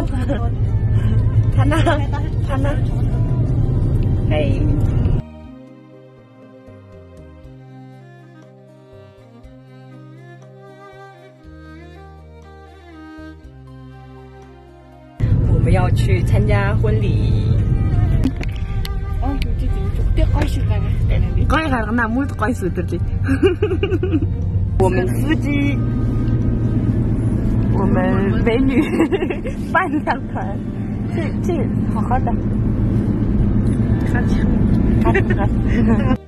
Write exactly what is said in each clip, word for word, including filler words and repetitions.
他呢？他呢？嘿。我们要去参加婚礼。哦，这这这开始了。刚才那木开始的这。我们司机，我们美女伴娘团，这这好好的。好吃，好吃，好吃。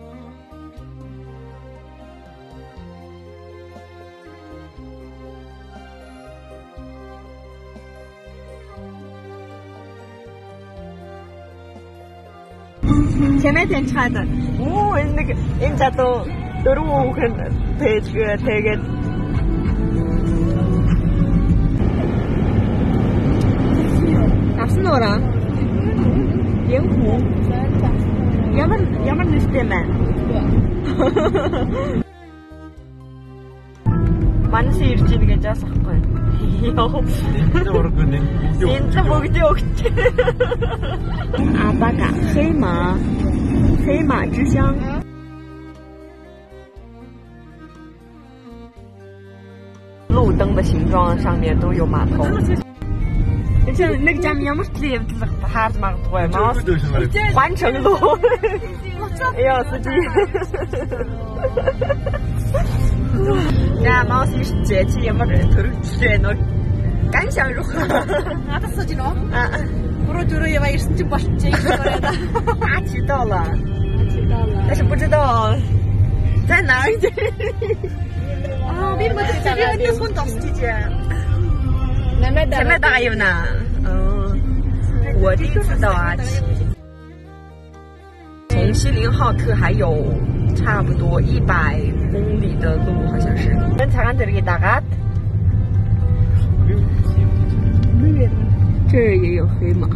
前两天查的，哦，那个人家都都是我很这个这个。哪是哪了？盐湖。要不要不你是点满？많이 일찍 괜찮아 걸. 진짜 먹지 없지. 아빠가 黑马，黑马之乡。路灯的形状上面都有码头。像那个家面么子的还是蛮多嘛，环城路。哎呀，司机。야, 마우스 제 지에 말을 들을지에 너 간장如何? 나도 쓰지 너. 아, 부러주로 얘가 있는지 멋지 거야다. 아, 知道了，知道了，但是不知道在哪儿。啊，为什么这边你손 없지姐？前面大有呢。嗯，我第一次到阿奇。从锡林浩特还有差不多一百公里的路，好像是。这也有黑马。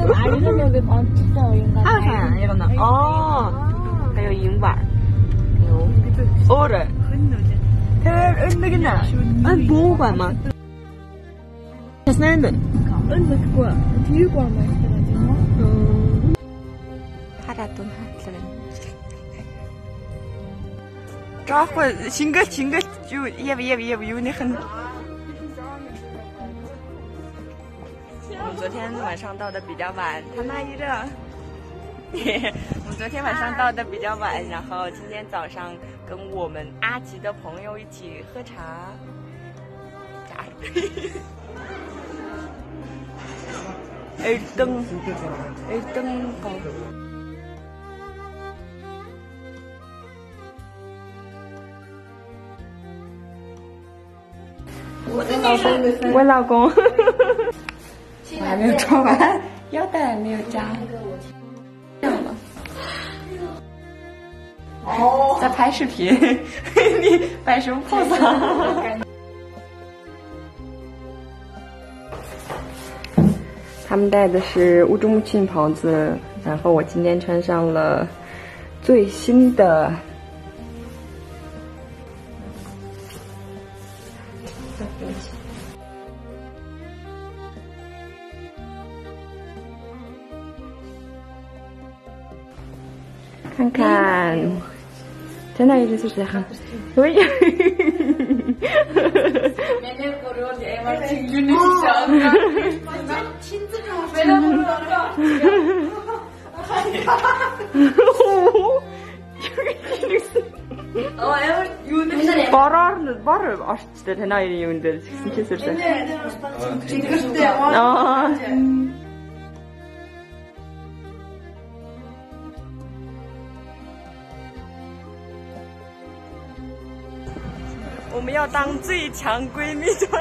啊，看这个呢。哦，还有银碗。有。哦的。它那个呢？嗯，博物馆吗？三的。嗯，那个体育馆吗？嗯。帕拉顿哈特人。这会性格性格就也不也不也不有那很。我们昨天晚上到的比较晚，他那一热。我们昨天晚上到的比较晚，然后今天早上跟我们阿吉的朋友一起喝茶。일 등 일 등 거.我的老公，我老公，我还没有穿完，腰带还没有扎，这样吧。哦，在拍视频，你摆什么 pose？他们戴的是乌兹木齐袍子，然后我今天穿上了最新的。看看，真的一直是很，所以。Barar barar açtı tenayı yönde kesilse. Aa. 我们要当最强闺蜜团。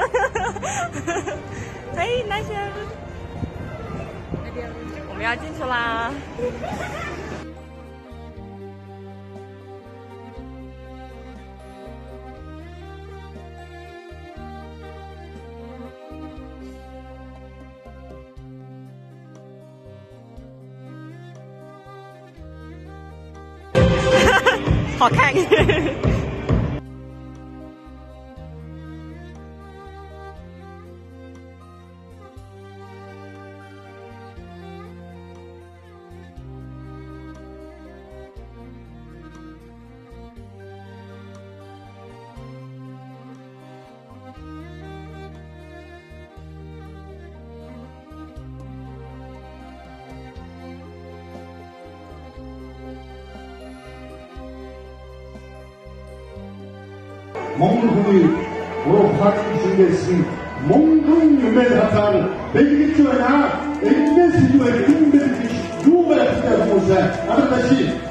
哎，那些，我们要进去啦。好看。 Mongdung'u ruhani düşüngesin, Mongdung yumelatar, belki çoğuna, elinde sinuel, elinde bir yuva yapacağız Musa, arkadaşı.